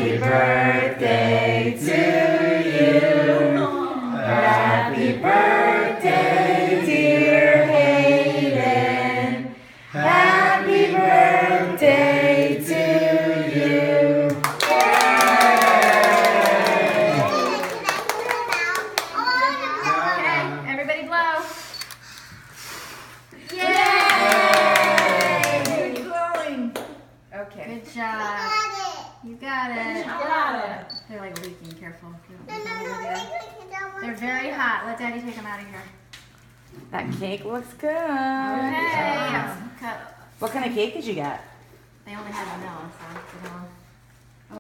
Happy birthday to you. Happy birthday, dear Hayden. Happy birthday to you. Okay, everybody blow. Okay. Good job. You got it. They're like leaking. Careful. They're very hot. Let Daddy take them out of here. That cake looks good. Okay. What kind of cake did you get? They only had vanilla, so you know.